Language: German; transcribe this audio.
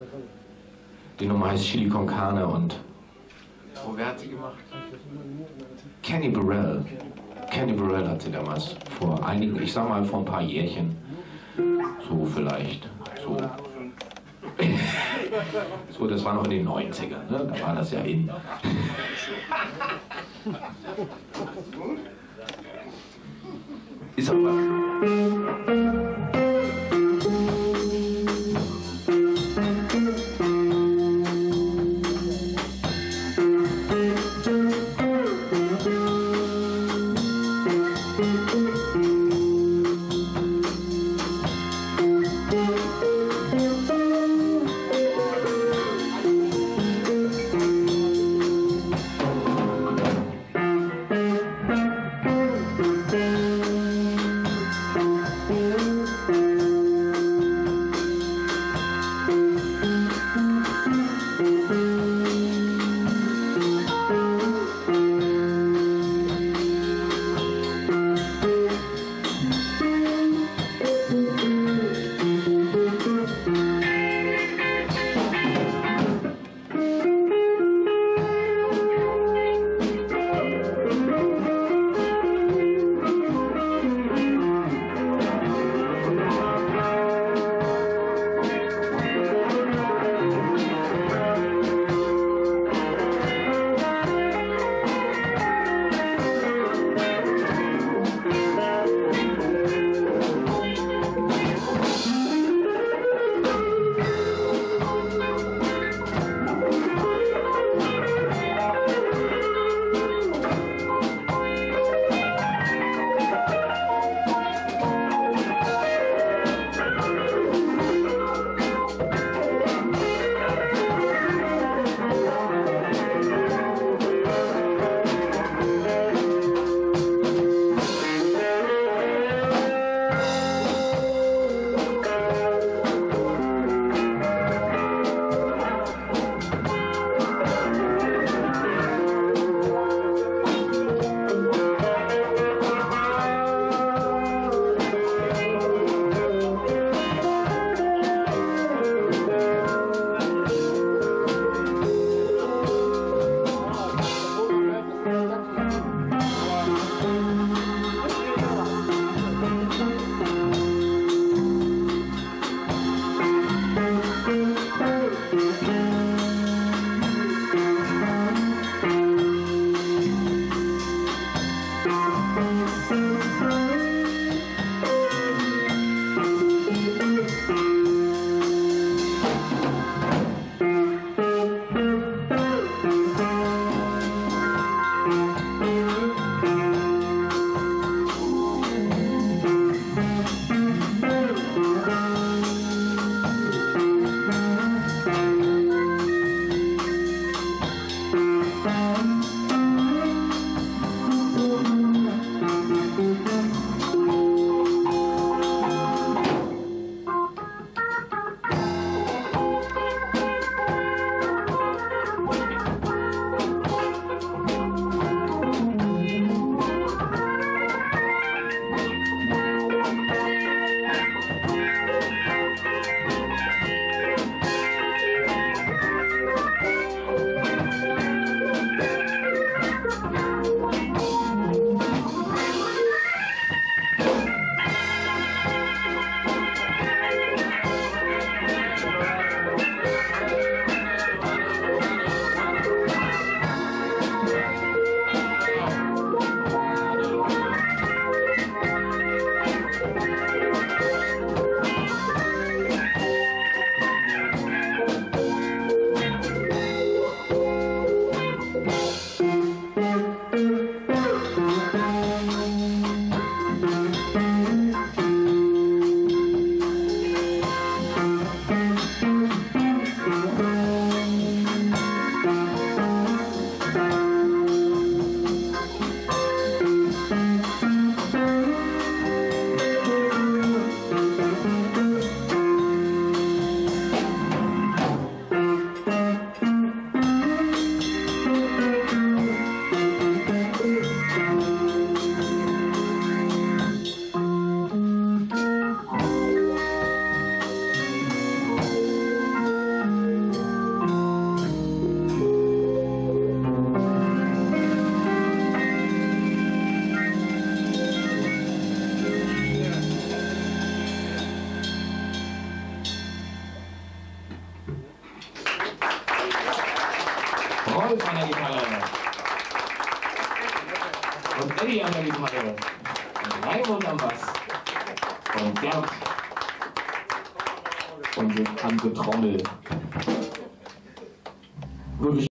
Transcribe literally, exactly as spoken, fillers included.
Die Nummer heißt Chili con Carne und Oh, wer hat sie gemacht? Kenny Burrell. Kenny Burrell hat sie damals vor einigen, ich sag mal vor ein paar Jährchen, so vielleicht, so, so das war noch in den neunzigern, ne? Da war das ja in. Ist aber. Thank you. Markus an der Gitarre. Und Eddie an der Gitarre. Und Raimund am Bass. Und Gerd. Und die Tante Trommel. Gut,